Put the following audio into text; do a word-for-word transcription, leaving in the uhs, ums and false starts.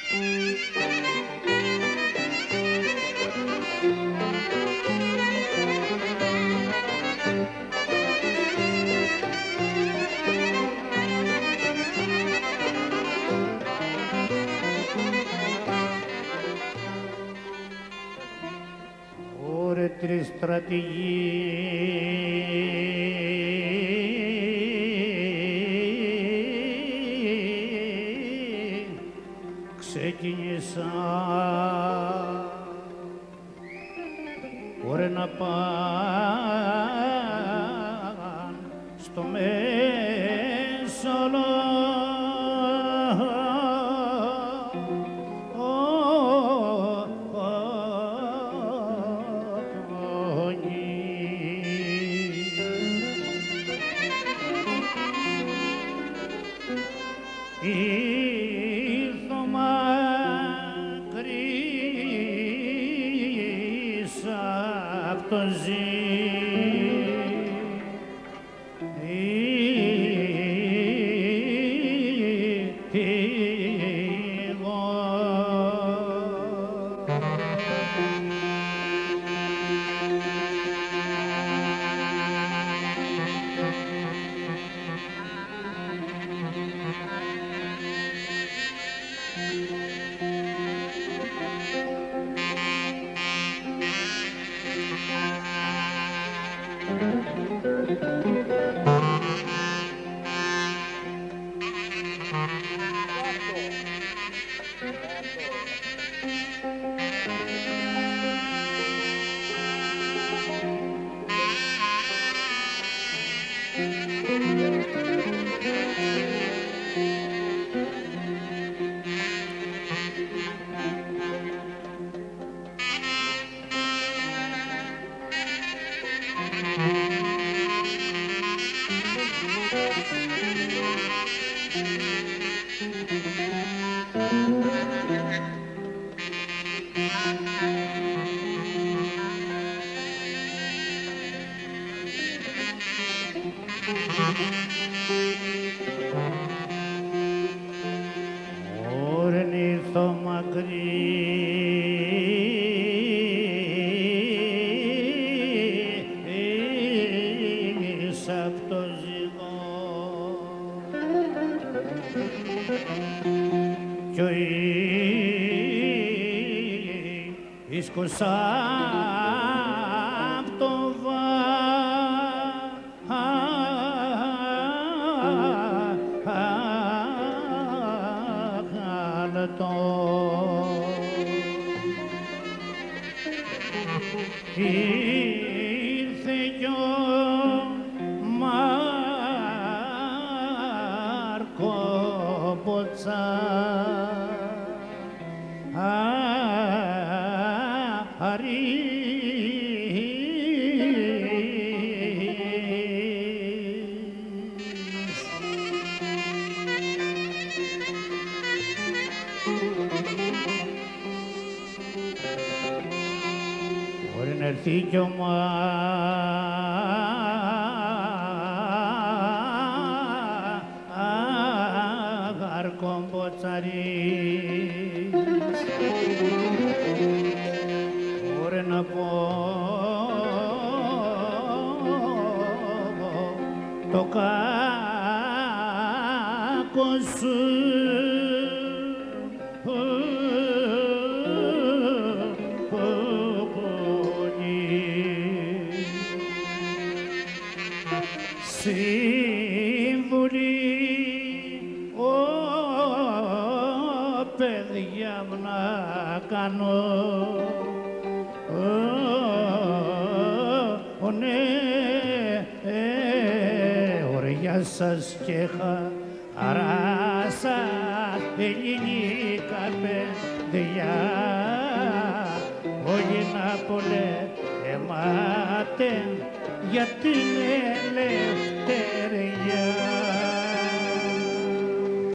Τριστρατηγοί ξεκίνησα ωραία να πάνε στο Μέσολο ήρθω μακρύς απ' το Ωρεν ήρθω μακρύς απ' το ζυγό κι ο ίσκος απ' το ήρθε κι ο Μάρκο Ποτσάρης. Μπορεί να έρθει κι ο Μάρκο Ποτσάρης. Μπορεί να πω το κάκο σου σύμβουλη, ω παιδιά μου να κάνω, ω ναι, ωριά σας και χαράσα ελληνικά παιδιά, όλοι να πολέματε για την ελευθερία.